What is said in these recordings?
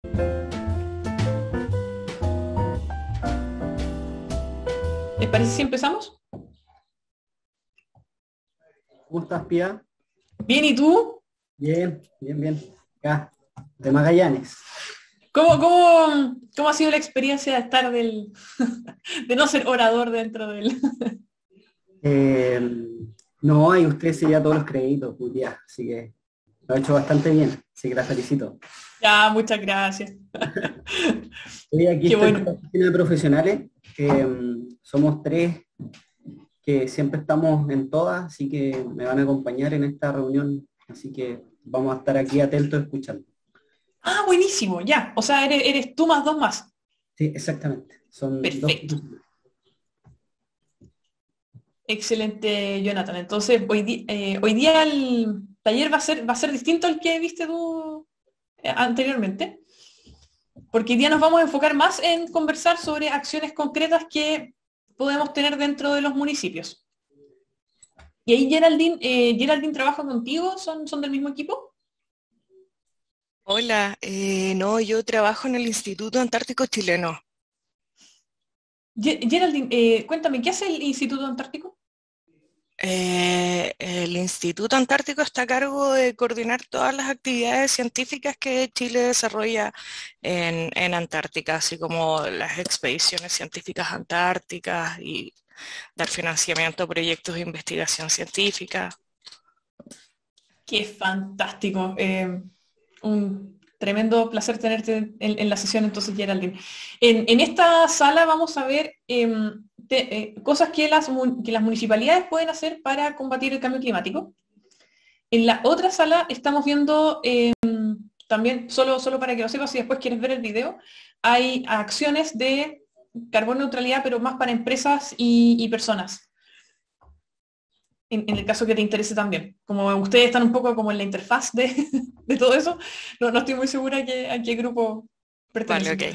¿Les parece si empezamos? ¿Cómo estás, Pía? Bien, ¿y tú? Bien, bien, bien. Acá, de Magallanes. ¿Cómo ha sido la experiencia de estar de no ser orador dentro del... Eh, no, y usted se lleva todos los créditos, muy bien, así que lo ha hecho bastante bien, así que la felicito. Ya, muchas gracias. Hoy aquí Qué estoy con la bueno. oficina de profesionales, que somos tres que siempre estamos en todas, así que me van a acompañar en esta reunión, así que vamos a estar aquí atentos escuchando. Ah, buenísimo, ya. O sea, eres tú más dos más. Sí, exactamente. Son dos Perfecto. profesionales. Excelente, Jonathan. Entonces, hoy día el taller va a ser distinto al que viste tú anteriormente, porque hoy día nos vamos a enfocar más en conversar sobre acciones concretas que podemos tener dentro de los municipios. Y ahí Geraldine trabaja contigo, ¿son del mismo equipo? Hola, no, yo trabajo en el Instituto Antártico Chileno. Geraldine, cuéntame, ¿qué hace el Instituto Antártico? El Instituto Antártico está a cargo de coordinar todas las actividades científicas que Chile desarrolla en Antártica, así como las expediciones científicas antárticas y dar financiamiento a proyectos de investigación científica. Qué fantástico. Un tremendo placer tenerte en la sesión entonces, Geraldine. En esta sala vamos a ver cosas que las municipalidades pueden hacer para combatir el cambio climático. En la otra sala estamos viendo también, solo para que lo sepas, si después quieres ver el video, hay acciones de carbono neutralidad, pero más para empresas y personas. En el caso que te interese también. Como ustedes están un poco como en la interfaz de todo eso, no estoy muy segura a qué grupo Vale, pertenecen. ok.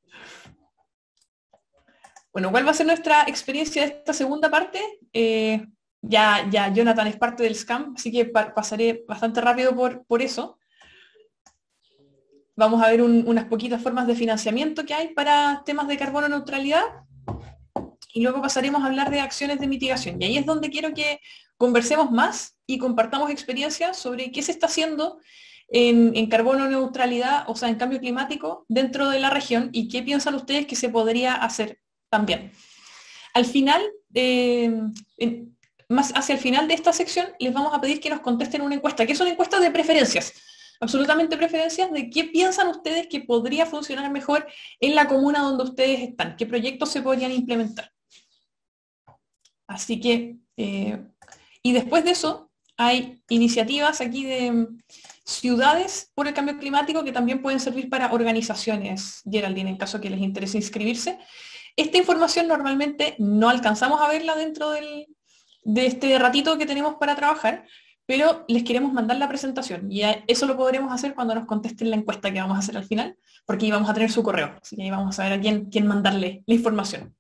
Bueno, ¿cuál va a ser nuestra experiencia de esta segunda parte? Ya Jonathan es parte del SCAM, así que pasaré bastante rápido por eso. Vamos a ver unas poquitas formas de financiamiento que hay para temas de carbono neutralidad y luego pasaremos a hablar de acciones de mitigación. Y ahí es donde quiero que conversemos más y compartamos experiencias sobre qué se está haciendo en carbono neutralidad, o sea, en cambio climático dentro de la región y qué piensan ustedes que se podría hacer también. Al final, más hacia el final de esta sección, les vamos a pedir que nos contesten una encuesta, que es una encuesta de preferencias, absolutamente preferencias de qué piensan ustedes que podría funcionar mejor en la comuna donde ustedes están, qué proyectos se podrían implementar. Así que, y después de eso, hay iniciativas aquí de ciudades por el cambio climático que también pueden servir para organizaciones, Geraldine, en caso que les interese inscribirse. Esta información normalmente no alcanzamos a verla dentro de este ratito que tenemos para trabajar, pero les queremos mandar la presentación y eso lo podremos hacer cuando nos contesten la encuesta que vamos a hacer al final, porque ahí vamos a tener su correo, así que ahí vamos a ver a quién mandarle la información.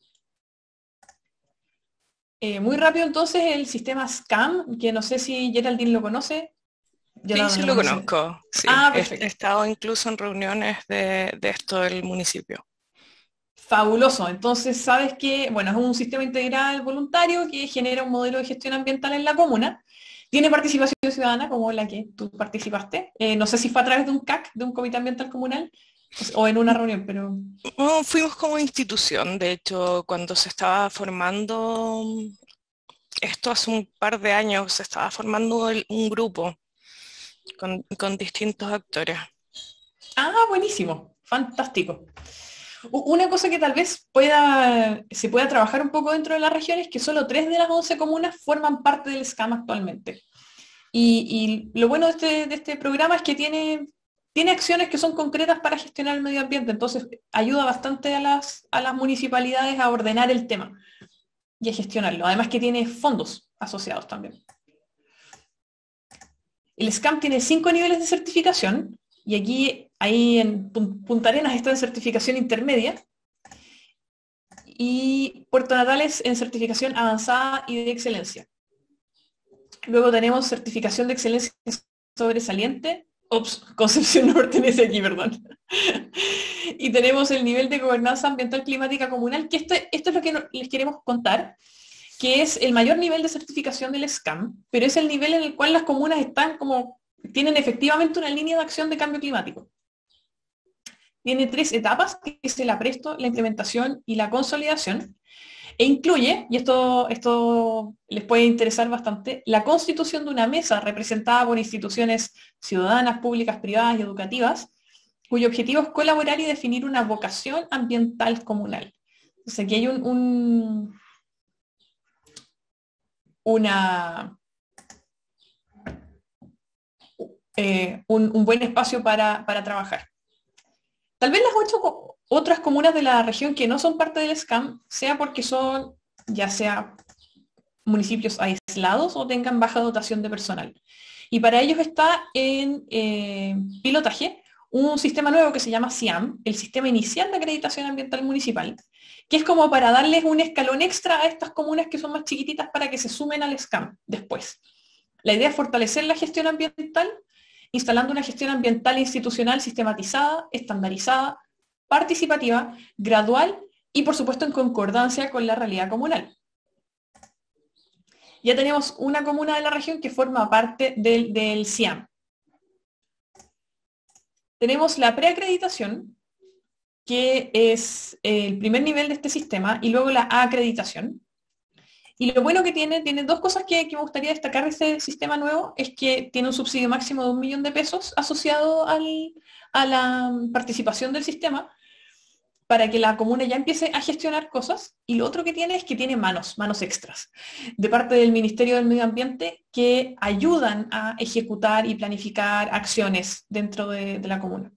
Muy rápido entonces el sistema SCAM, que no sé si Geraldine lo conoce. Sí, Jonathan sí lo lo conoce. conozco, sí. Ah, He perfecto. estado incluso en reuniones de esto del municipio. Fabuloso. Entonces, sabes que, bueno, es un sistema integral voluntario que genera un modelo de gestión ambiental en la comuna. Tiene participación ciudadana, como la que tú participaste. No sé si fue a través de un CAC, de un comité ambiental comunal, o en una reunión, pero... No, fuimos como institución, de hecho, cuando se estaba formando, esto hace un par de años, se estaba formando un grupo con distintos actores. Ah, buenísimo. Fantástico. Una cosa que tal vez se pueda trabajar un poco dentro de la región es que solo 3 de las 11 comunas forman parte del SCAM actualmente. Y lo bueno de este programa es que tiene acciones que son concretas para gestionar el medio ambiente, entonces ayuda bastante a las municipalidades a ordenar el tema y a gestionarlo. Además que tiene fondos asociados también. El SCAM tiene 5 niveles de certificación y aquí, ahí en Punta Arenas está en certificación intermedia y Puerto Natales en certificación avanzada y de excelencia. Luego tenemos certificación de excelencia sobresaliente Ops, Concepción no pertenece aquí, perdón. Y tenemos el nivel de gobernanza ambiental climática comunal, que esto es lo que les queremos contar, que es el mayor nivel de certificación del SCAM, pero es el nivel en el cual las comunas tienen efectivamente una línea de acción de cambio climático. Tiene 3 etapas, que es el apresto, la implementación y la consolidación, e incluye, y esto les puede interesar bastante, la constitución de una mesa representada por instituciones ciudadanas, públicas, privadas y educativas, cuyo objetivo es colaborar y definir una vocación ambiental comunal. Entonces aquí hay un buen espacio para trabajar. Tal vez las 8 otras comunas de la región que no son parte del SCAM, sea porque son ya sea municipios aislados o tengan baja dotación de personal. Y para ellos está en pilotaje un sistema nuevo que se llama SIAM, el Sistema Inicial de Acreditación Ambiental Municipal, que es como para darles un escalón extra a estas comunas que son más chiquititas para que se sumen al SCAM después. La idea es fortalecer la gestión ambiental, instalando una gestión ambiental institucional sistematizada, estandarizada, participativa, gradual y por supuesto en concordancia con la realidad comunal. Ya tenemos una comuna de la región que forma parte del SIAM. Tenemos la preacreditación, que es el primer nivel de este sistema, y luego la acreditación. Y lo bueno que tiene 2 cosas que me gustaría destacar de este sistema nuevo, es que tiene un subsidio máximo de 1 millón de pesos asociado a la participación del sistema, para que la comuna ya empiece a gestionar cosas, y lo otro que tiene es que tiene manos extras, de parte del Ministerio del Medio Ambiente, que ayudan a ejecutar y planificar acciones dentro de la comuna.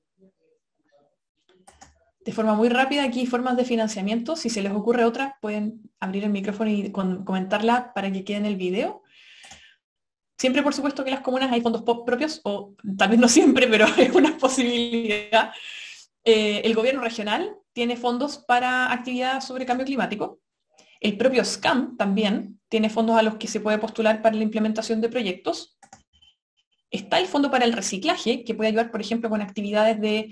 De forma muy rápida, aquí formas de financiamiento. Si se les ocurre otra, pueden abrir el micrófono y comentarla para que quede en el video. Siempre, por supuesto, que en las comunas hay fondos propios, o tal vez no siempre, pero es una posibilidad. El gobierno regional tiene fondos para actividades sobre cambio climático. El propio SCAM también tiene fondos a los que se puede postular para la implementación de proyectos. Está el fondo para el reciclaje, que puede ayudar, por ejemplo, con actividades de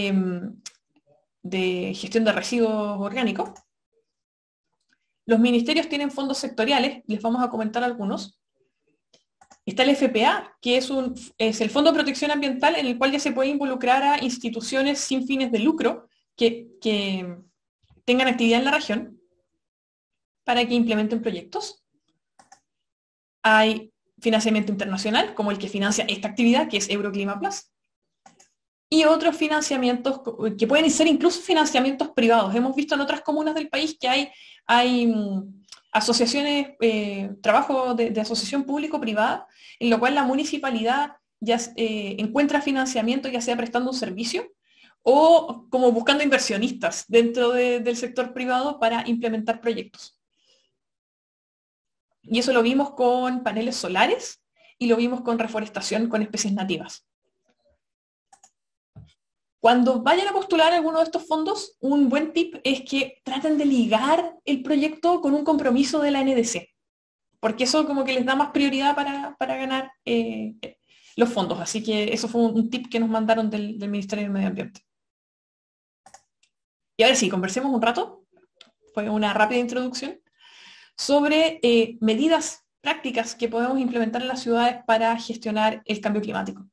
gestión de residuos orgánicos. Los ministerios tienen fondos sectoriales, les vamos a comentar algunos. Está el FPA, que es el Fondo de Protección Ambiental, en el cual ya se puede involucrar a instituciones sin fines de lucro que tengan actividad en la región para que implementen proyectos. Hay financiamiento internacional, como el que financia esta actividad, que es Euroclima Plus. Y otros financiamientos que pueden ser incluso financiamientos privados. Hemos visto en otras comunas del país que hay asociaciones, trabajo de asociación público-privada, en lo cual la municipalidad ya encuentra financiamiento, ya sea prestando un servicio o como buscando inversionistas dentro del sector privado para implementar proyectos. Y eso lo vimos con paneles solares y lo vimos con reforestación con especies nativas. Cuando vayan a postular alguno de estos fondos, un buen tip es que traten de ligar el proyecto con un compromiso de la NDC, porque eso como que les da más prioridad para ganar los fondos. Así que eso fue un tip que nos mandaron del Ministerio del Medio Ambiente. Y ahora sí, conversemos un rato, fue una rápida introducción, sobre medidas prácticas que podemos implementar en las ciudades para gestionar el cambio climático.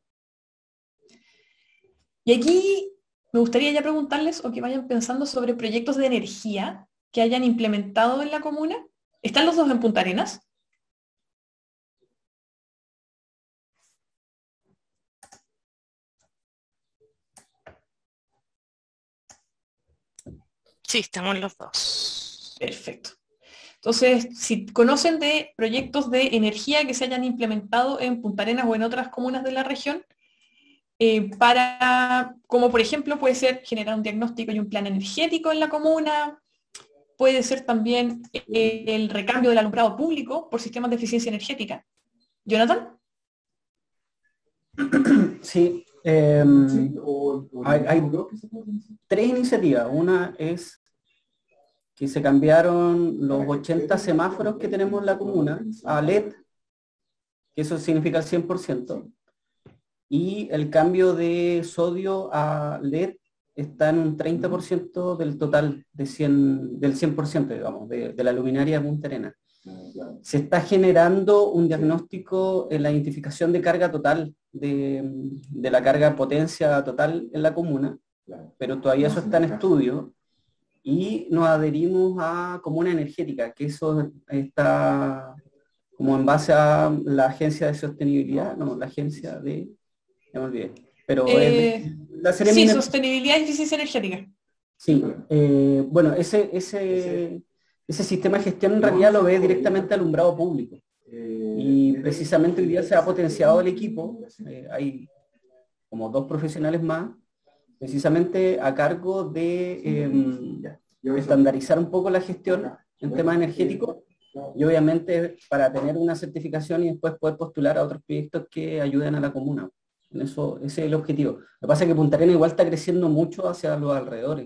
Y aquí me gustaría ya preguntarles o que vayan pensando sobre proyectos de energía que hayan implementado en la comuna. ¿Están los 2 en Punta Arenas? Sí, estamos los 2. Perfecto. Entonces, si conocen de proyectos de energía que se hayan implementado en Punta Arenas o en otras comunas de la región, como por ejemplo puede ser generar un diagnóstico y un plan energético en la comuna, puede ser también el recambio del alumbrado público por sistemas de eficiencia energética. ¿Jonathan? Sí, hay 3 iniciativas. Una es que se cambiaron los 80 semáforos que tenemos en la comuna a LED, que eso significa el 100%. y el cambio de sodio a LED está en un 30% del total del 100%, digamos, de la luminaria de Punta Arenas. Se está generando un diagnóstico en la identificación de carga total, de la carga potencia total en la comuna, pero todavía eso está en estudio, y nos adherimos a Comuna Energética, que eso está como en base a la agencia de sostenibilidad, no, la agencia de, ya me olvidé, pero es la sí, sostenibilidad y eficiencia energética. Sí, bueno, ese sistema de gestión en realidad lo ve directamente alumbrado público. Y precisamente hoy día se ha potenciado el equipo, hay como 2 profesionales más, precisamente a cargo de estandarizar un poco la gestión en temas energéticos, y obviamente para tener una certificación y después poder postular a otros proyectos que ayuden a la comuna. En eso, ese es el objetivo. Lo que pasa es que Punta Arenas igual está creciendo mucho hacia los alrededores.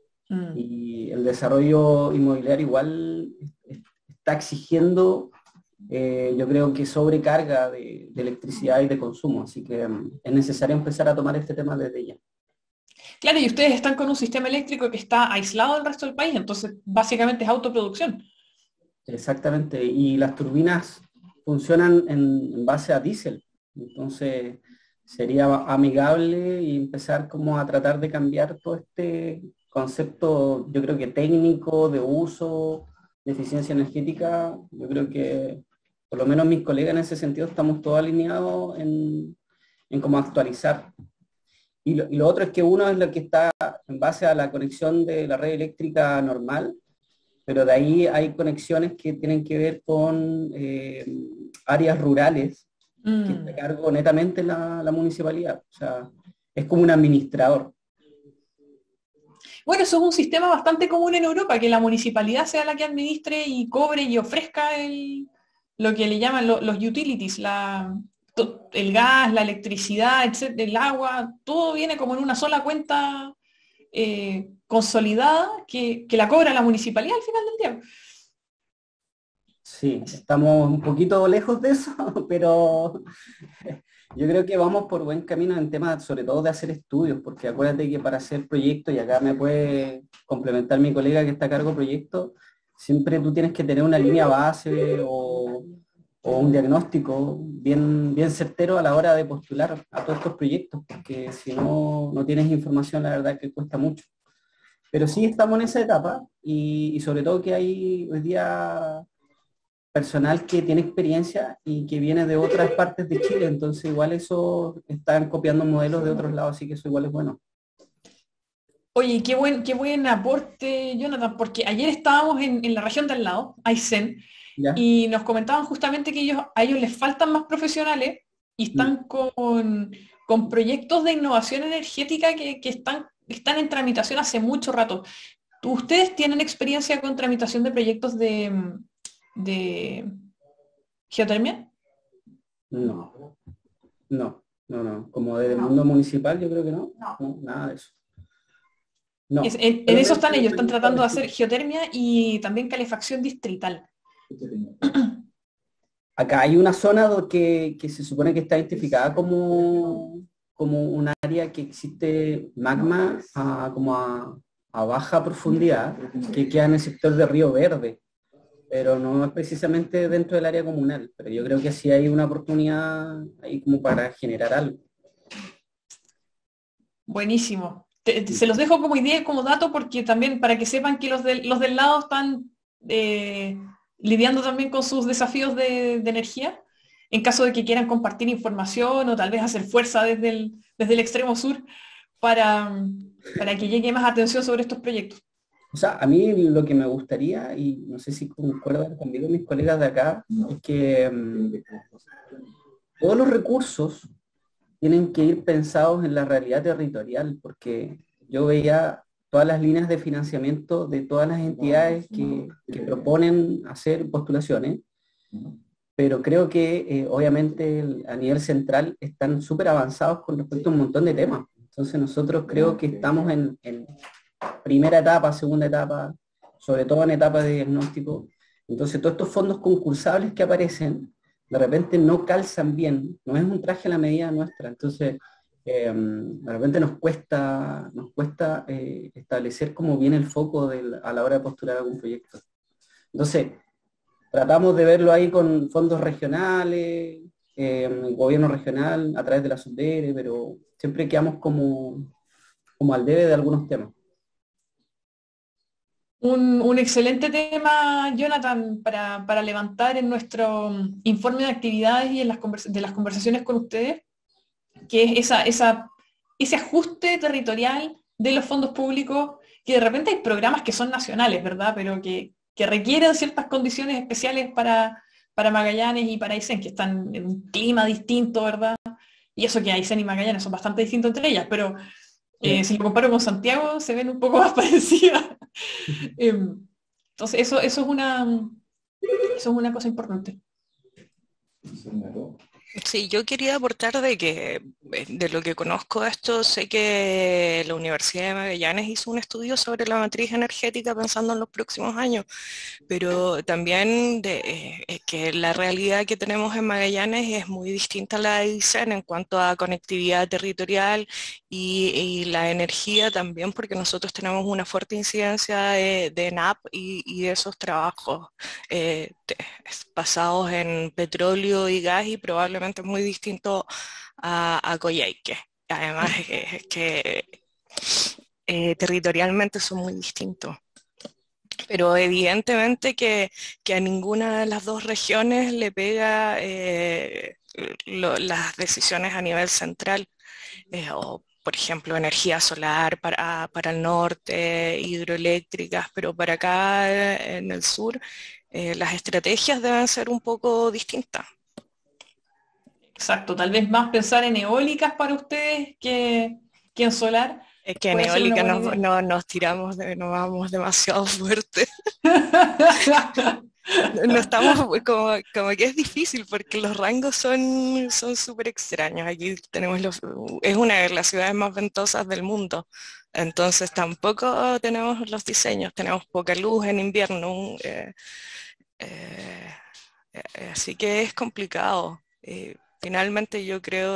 Y el desarrollo inmobiliario igual está exigiendo, yo creo que sobrecarga de electricidad y de consumo, así que es necesario empezar a tomar este tema desde ya. Claro, y ustedes están con un sistema eléctrico que está aislado del resto del país, entonces básicamente es autoproducción. Exactamente, y las turbinas funcionan en base a diésel, entonces sería amigable y empezar como a tratar de cambiar todo este concepto, yo creo que técnico, de uso, de eficiencia energética. Yo creo que por lo menos mis colegas en ese sentido estamos todos alineados en cómo actualizar. Y lo otro es que uno es lo que está en base a la conexión de la red eléctrica normal, pero de ahí hay conexiones que tienen que ver con áreas rurales, que está a cargo netamente la municipalidad. O sea, es como un administrador. Bueno, eso es un sistema bastante común en Europa, que la municipalidad sea la que administre y cobre y ofrezca lo que le llaman los utilities, el gas, la electricidad, etcétera, el agua, todo viene como en una sola cuenta consolidada que la cobra la municipalidad al final del día. Sí, estamos un poquito lejos de eso, pero yo creo que vamos por buen camino en temas, sobre todo de hacer estudios, porque acuérdate que para hacer proyectos, y acá me puede complementar mi colega que está a cargo de proyectos, siempre tú tienes que tener una línea base o un diagnóstico bien certero a la hora de postular a todos estos proyectos, porque si no tienes información, la verdad que cuesta mucho. Pero sí estamos en esa etapa, y sobre todo que hay hoy día personal que tiene experiencia y que viene de otras partes de Chile, entonces igual eso están copiando modelos de otros lados, así que eso igual es bueno. Oye, qué buen aporte, Jonathan, porque ayer estábamos en la región del lado, Aysén, ¿Ya? y nos comentaban justamente que a ellos les faltan más profesionales y están con proyectos de innovación energética que están en tramitación hace mucho rato. ¿Ustedes tienen experiencia con tramitación de proyectos de geotermia? No. Como del mundo municipal yo creo que no, nada de eso. No. En eso están ellos, están tratando de hacer geotermia y también calefacción distrital. Acá hay una zona que se supone que está identificada como un área que existe magma como a baja profundidad, que queda en el sector de Río Verde, pero no es precisamente dentro del área comunal, pero yo creo que sí hay una oportunidad ahí como para generar algo. Buenísimo. Se los dejo como idea y como dato porque también para que sepan que los del lado están lidiando también con sus desafíos de energía, en caso de que quieran compartir información o tal vez hacer fuerza desde el extremo sur para que llegue más atención sobre estos proyectos. O sea, a mí lo que me gustaría, y no sé si concuerdan conmigo mis colegas de acá, es que todos los recursos tienen que ir pensados en la realidad territorial, porque yo veía todas las líneas de financiamiento de todas las entidades que proponen hacer postulaciones, pero creo que obviamente a nivel central están súper avanzados con respecto a un montón de temas. Entonces nosotros creo que estamos en primera etapa, segunda etapa, sobre todo en etapa de diagnóstico. Entonces todos estos fondos concursables que aparecen de repente no calzan bien, no es un traje a la medida nuestra, entonces de repente nos cuesta establecer como bien el foco a la hora de postular algún proyecto. Entonces, tratamos de verlo ahí con fondos regionales, gobierno regional, a través de la SUDERE, pero siempre quedamos como al debe de algunos temas. Un excelente tema, Jonathan, para levantar en nuestro informe de actividades y en de las conversaciones con ustedes, que es ese ajuste territorial de los fondos públicos, que de repente hay programas que son nacionales, ¿verdad? Pero que requieren ciertas condiciones especiales para Magallanes y para Aysén, que están en un clima distinto, ¿verdad? Y eso que Aysén y Magallanes son bastante distintos entre ellas, pero si lo comparo con Santiago, se ven un poco más parecidas. Entonces, eso es una cosa importante. Sí, yo quería aportar de que de lo que conozco de esto, sé que la Universidad de Magallanes hizo un estudio sobre la matriz energética pensando en los próximos años, pero también que la realidad que tenemos en Magallanes es muy distinta a la de Aysén en cuanto a conectividad territorial y la energía también, porque nosotros tenemos una fuerte incidencia de NAP y de esos trabajos basados en petróleo y gas y probablemente es muy distinto a Coyhaique. Además es que territorialmente son muy distintos. Pero evidentemente que a ninguna de las dos regiones le pega las decisiones a nivel central. O, por ejemplo, energía solar para el norte, hidroeléctricas, pero para acá en el sur las estrategias deben ser un poco distintas. Exacto, tal vez más pensar en eólicas para ustedes que en solar. Es que en Puede ser una eólica buena idea. nos tiramos, nos vamos demasiado fuerte. No estamos como que es difícil porque los rangos son súper extraños. Aquí tenemos es una de las ciudades más ventosas del mundo. Entonces tampoco tenemos los diseños, tenemos poca luz en invierno. Así que es complicado. Finalmente yo creo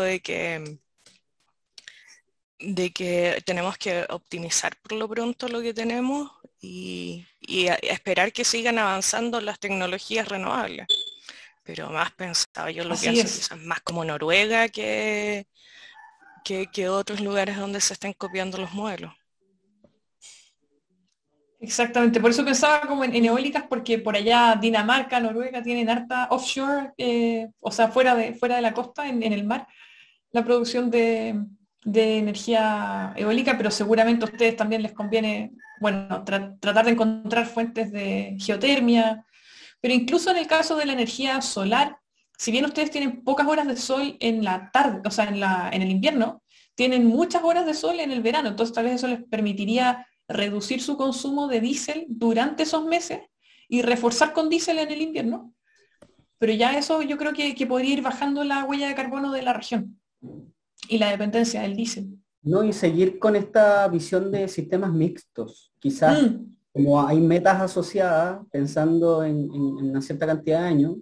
de que tenemos que optimizar por lo pronto lo que tenemos y esperar que sigan avanzando las tecnologías renovables. Pero más pensado, yo lo Así pienso es. quizás más como Noruega que otros lugares donde se estén copiando los modelos. Exactamente, por eso pensaba como en eólicas, porque por allá Dinamarca, Noruega tienen harta offshore, o sea, fuera de la costa, en el mar, la producción de energía eólica, pero seguramente a ustedes también les conviene, bueno, tratar de encontrar fuentes de geotermia, pero incluso en el caso de la energía solar, si bien ustedes tienen pocas horas de sol en la tarde, o sea, en el invierno, tienen muchas horas de sol en el verano, entonces tal vez eso les permitiría reducir su consumo de diésel durante esos meses y reforzar con diésel en el invierno. Pero ya eso yo creo que podría ir bajando la huella de carbono de la región y la dependencia del diésel. No, y seguir con esta visión de sistemas mixtos. Quizás Mm, como hay metas asociadas, pensando en una cierta cantidad de años,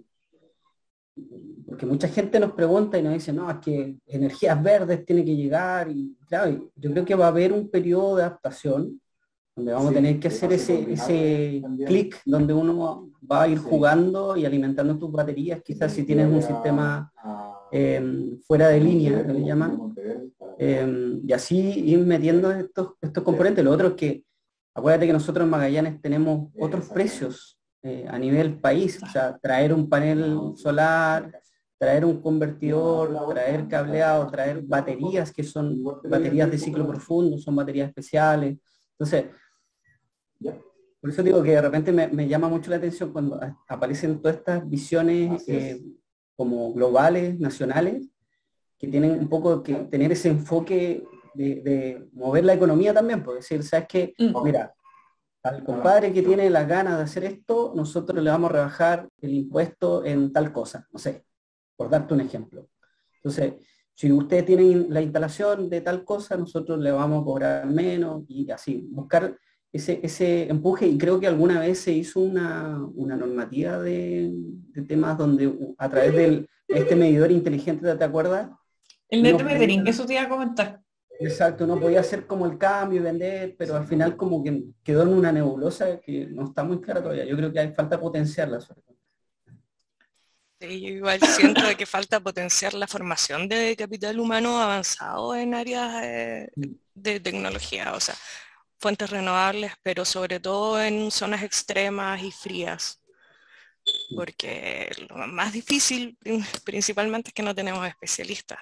porque mucha gente nos pregunta y nos dice, no, es que energías verdes tiene que llegar, y claro, yo creo que va a haber un periodo de adaptación donde vamos a tener que hacer ese clic donde uno va a ir jugando y alimentando tus baterías, quizás si tienes un sistema fuera de línea, que le llaman, y así ir metiendo estos componentes. Lo otro es que, acuérdate que nosotros en Magallanes tenemos otros precios a nivel país, o sea, traer un panel solar, traer un convertidor, traer cableado, traer baterías que son baterías de ciclo profundo, son baterías especiales. Entonces, por eso digo que de repente me llama mucho la atención cuando aparecen todas estas visiones como globales, nacionales, que tienen un poco que tener ese enfoque de mover la economía también, por decir, ¿sabes qué? Mira, al compadre que tiene las ganas de hacer esto, nosotros le vamos a rebajar el impuesto en tal cosa, no sé, por darte un ejemplo. Entonces, si ustedes tienen la instalación de tal cosa, nosotros le vamos a cobrar menos y así, buscar ese empuje, y creo que alguna vez se hizo una normativa de temas donde a través de este medidor inteligente, ¿te acuerdas? El net metering, eso te iba a comentar. Exacto, no podía hacer como el cambio y vender, pero al final como que quedó en una nebulosa que no está muy clara todavía. Yo creo que hay falta potenciarla. Sobre todo. Sí, yo igual siento de que falta potenciar la formación de capital humano avanzado en áreas de tecnología, o sea, fuentes renovables, pero sobre todo en zonas extremas y frías, porque lo más difícil principalmente es que no tenemos especialistas.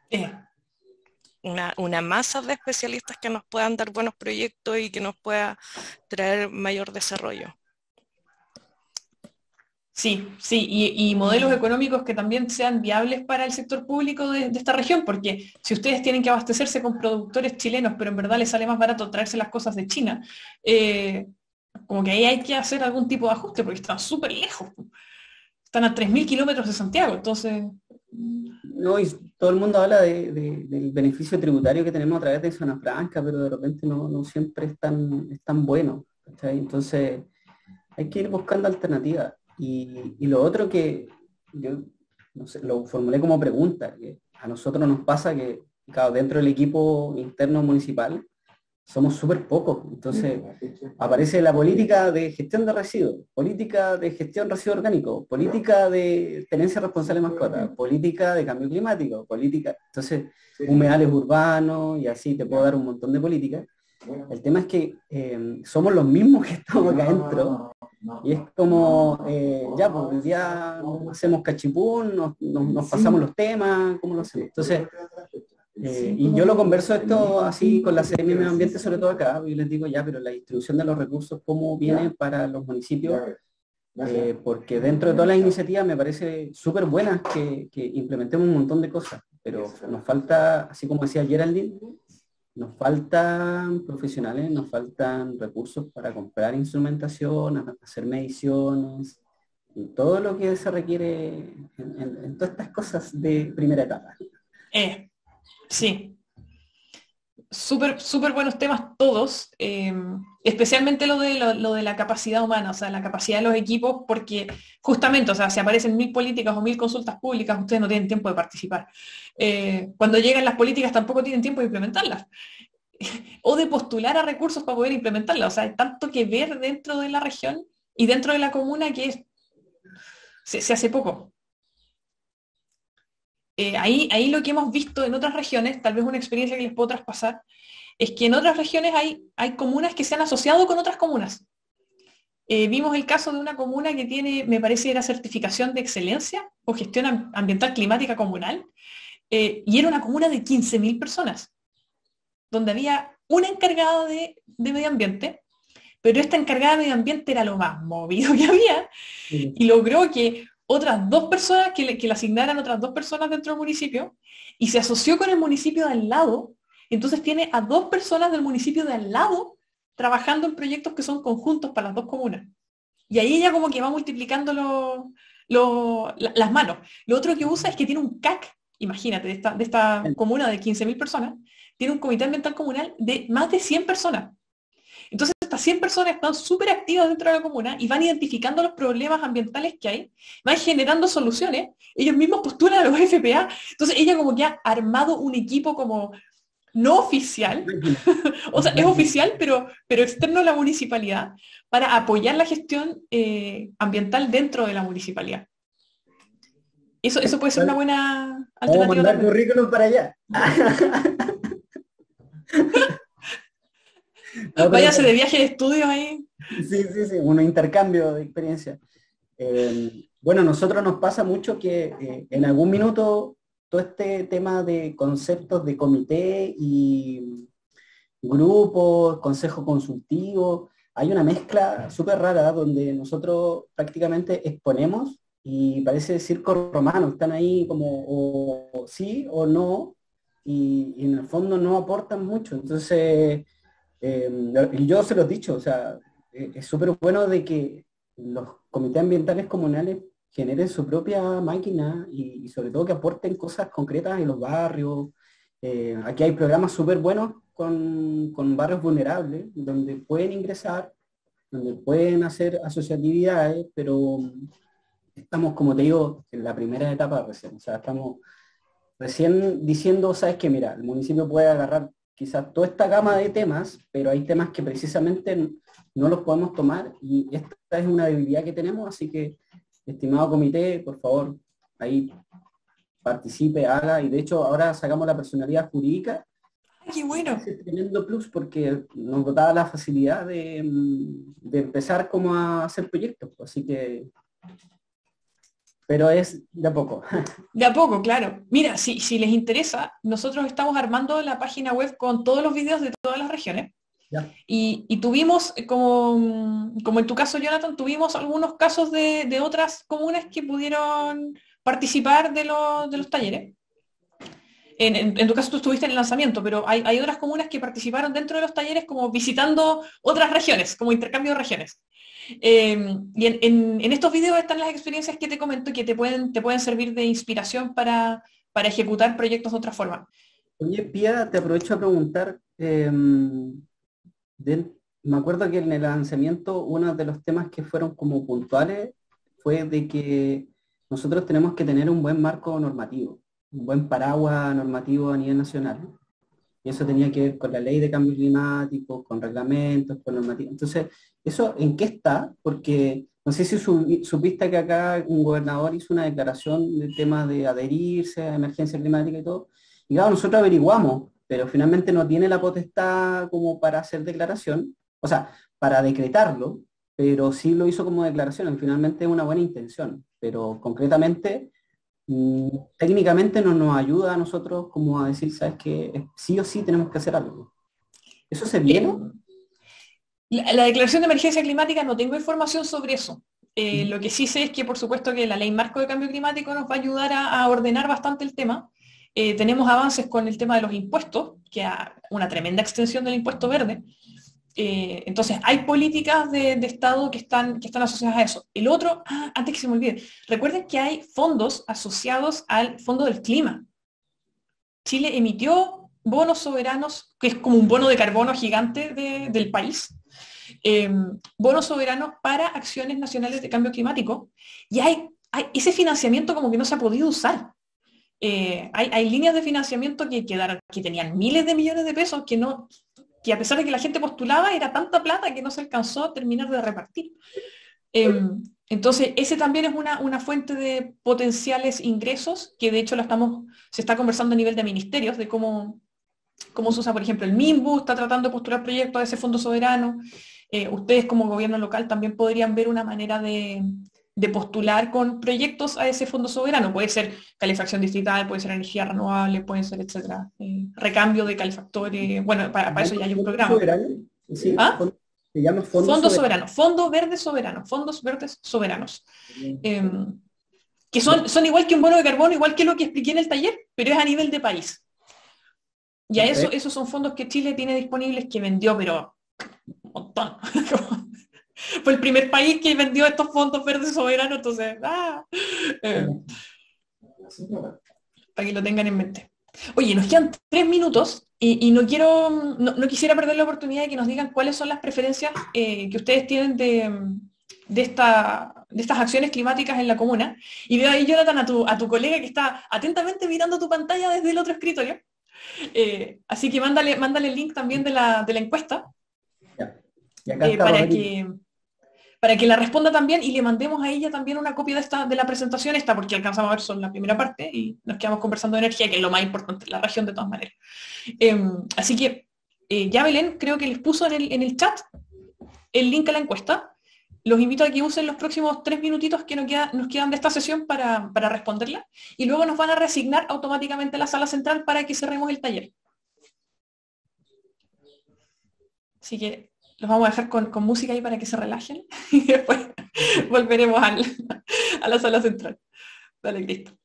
Una masa de especialistas que nos puedan dar buenos proyectos y que nos pueda traer mayor desarrollo. Sí, sí, y modelos económicos que también sean viables para el sector público de esta región, porque si ustedes tienen que abastecerse con productores chilenos, pero en verdad les sale más barato traerse las cosas de China, como que ahí hay que hacer algún tipo de ajuste, porque están súper lejos. Están a 3.000 kilómetros de Santiago, entonces... No, y todo el mundo habla del beneficio tributario que tenemos a través de Zona Franca, pero de repente no siempre es tan bueno, ¿cachai? Entonces hay que ir buscando alternativas. Y lo otro que yo no sé, lo formulé como pregunta, que a nosotros nos pasa que, claro, dentro del equipo interno municipal somos súper pocos. Entonces aparece la política de gestión de residuos, política de gestión de residuos orgánicos, política de tenencia responsable de mascotas, política de cambio climático, política, entonces humedales urbanos, y así te puedo dar un montón de políticas. El tema es que somos los mismos que estamos acá adentro, y es como, ya, pues hoy día hacemos cachipún, nos pasamos los temas, ¿cómo lo hacemos? Entonces, y yo lo converso esto así con la Seremia de Medio Ambiente, sobre todo acá, y les digo, ya, pero la distribución de los recursos, ¿cómo viene para los municipios? Porque dentro de todas las iniciativas me parece súper buenas que implementemos un montón de cosas, pero nos falta, así como decía Geraldine, nos faltan profesionales, nos faltan recursos para comprar instrumentación, hacer mediciones, y todo lo que se requiere en todas estas cosas de primera etapa. Sí, súper buenos temas todos, especialmente lo de la capacidad humana, o sea, la capacidad de los equipos, porque justamente, o sea, si aparecen 1.000 políticas o 1.000 consultas públicas, ustedes no tienen tiempo de participar. Cuando llegan las políticas tampoco tienen tiempo de implementarlas, o de postular a recursos para poder implementarlas, o sea, hay tanto que ver dentro de la región y dentro de la comuna que se hace poco. Ahí lo que hemos visto en otras regiones, tal vez una experiencia que les puedo traspasar, es que en otras regiones hay comunas que se han asociado con otras comunas. Vimos el caso de una comuna que tiene, me parece, era certificación de excelencia o gestión ambiental climática comunal, y era una comuna de 15.000 personas, donde había una encargada de medio ambiente, pero esta encargada de medio ambiente era lo más movido que había, y logró que otras 2 personas, que le asignaran otras 2 personas dentro del municipio, y se asoció con el municipio de al lado, entonces tiene a 2 personas del municipio de al lado trabajando en proyectos que son conjuntos para las 2 comunas. Y ahí ella como que va multiplicando las manos. Lo otro que usa es que tiene un CAC, imagínate, de esta comuna de 15.000 personas, tiene un comité ambiental comunal de más de 100 personas. Entonces estas 100 personas están súper activas dentro de la comuna y van identificando los problemas ambientales que hay, van generando soluciones, ellos mismos postulan a los FPA, entonces ella como que ha armado un equipo como no oficial, o sea, es oficial, pero externo a la municipalidad, para apoyar la gestión ambiental dentro de la municipalidad. Eso puede ser una buena alternativa. Vamos a mandar currículum para allá. Váyase de viaje de estudio ahí. Sí, un intercambio de experiencia. Bueno, a nosotros nos pasa mucho que en algún minuto todo este tema de conceptos de comité y grupos, consejo consultivo, hay una mezcla súper rara donde nosotros prácticamente exponemos y parece circo romano, están ahí como o sí o no, y en el fondo no aportan mucho. Entonces, y yo se los he dicho, o sea, es súper bueno de que los comités ambientales comunales generen su propia máquina y sobre todo que aporten cosas concretas en los barrios. Aquí hay programas súper buenos con barrios vulnerables, donde pueden ingresar, donde pueden hacer asociatividades, pero estamos, como te digo, en la primera etapa recién. O sea, estamos recién diciendo, sabes que mira, el municipio puede agarrar quizás toda esta gama de temas, pero hay temas que precisamente no los podemos tomar y esta es una debilidad que tenemos, así que, estimado comité, por favor, ahí participe, haga, y de hecho ahora sacamos la personalidad jurídica. ¡Qué bueno! Es un tremendo plus porque nos da la facilidad de empezar como a hacer proyectos, así que, pero es de a poco. De a poco, claro. Mira, si les interesa, nosotros estamos armando la página web con todos los videos de todas las regiones. Y tuvimos, como en tu caso, Jonathan, tuvimos algunos casos de otras comunas que pudieron participar de los talleres. En tu caso tú estuviste en el lanzamiento, pero hay otras comunas que participaron dentro de los talleres como visitando otras regiones, como intercambio de regiones. Y en estos videos están las experiencias que te comento que te pueden servir de inspiración para ejecutar proyectos de otra forma. Oye, Pía, te aprovecho a preguntar, me acuerdo que en el lanzamiento uno de los temas que fueron como puntuales fue de que nosotros tenemos que tener un buen marco normativo, un buen paraguas normativo a nivel nacional. Y eso tenía que ver con la ley de cambio climático, con reglamentos, con normativas. Entonces, ¿eso en qué está? Porque no sé si supiste que acá un gobernador hizo una declaración del tema de adherirse a emergencia climática y todo. Y claro, nosotros averiguamos, pero finalmente no tiene la potestad como para hacer declaración, o sea, para decretarlo, pero sí lo hizo como declaración. Finalmente es una buena intención, pero concretamente técnicamente no nos ayuda a nosotros como a decir, sabes que sí o sí tenemos que hacer algo. ¿Eso se viene? La declaración de emergencia climática no tengo información sobre eso. Lo que sí sé es que por supuesto que la ley marco de cambio climático nos va a ayudar a ordenar bastante el tema. Tenemos avances con el tema de los impuestos, que hay una tremenda extensión del impuesto verde. Entonces, hay políticas de Estado que están asociadas a eso. El otro, antes que se me olvide, recuerden que hay fondos asociados al Fondo del Clima. Chile emitió bonos soberanos, que es como un bono de carbono gigante del país, bonos soberanos para acciones nacionales de cambio climático, y hay ese financiamiento como que no se ha podido usar. Hay líneas de financiamiento que tenían miles de millones de pesos que a pesar de que la gente postulaba, era tanta plata que no se alcanzó a terminar de repartir. Entonces, ese también es una fuente de potenciales ingresos, que de hecho se está conversando a nivel de ministerios, de cómo se usa, por ejemplo, el MIMBU está tratando de postular proyectos a ese fondo soberano. Ustedes como gobierno local también podrían ver una manera de postular con proyectos a ese fondo soberano. Puede ser calefacción distrital, puede ser energía renovable, puede ser, etcétera. Recambio de calefactores. Bueno, para eso ya hay un programa. Sí, se llama Fondo Soberano. Fondo Verde Soberano. Fondos Verdes Soberanos. Que son igual que un bono de carbono, igual que lo que expliqué en el taller, pero es a nivel de país. Y a esos son fondos que Chile tiene disponibles, que vendió, pero un montón. Fue el primer país que vendió estos fondos verdes soberanos, entonces, para que lo tengan en mente. Oye, nos quedan 3 minutos y no quisiera perder la oportunidad de que nos digan cuáles son las preferencias que ustedes tienen de estas acciones climáticas en la comuna. Y veo ahí, Jonathan, a tu colega que está atentamente mirando tu pantalla desde el otro escritorio. Así que mándale el link también de la encuesta. Y acá está para que la responda también y le mandemos a ella también una copia de la presentación porque alcanzamos a ver solo la primera parte y nos quedamos conversando de energía, que es lo más importante, la región de todas maneras. Así que ya Belén creo que les puso en el chat el link a la encuesta. Los invito a que usen los próximos 3 minutitos que nos quedan de esta sesión para responderla, y luego nos van a reasignar automáticamente a la sala central para que cerremos el taller. Así que los vamos a dejar con música ahí para que se relajen y después volveremos a la sala central. Dale, listo.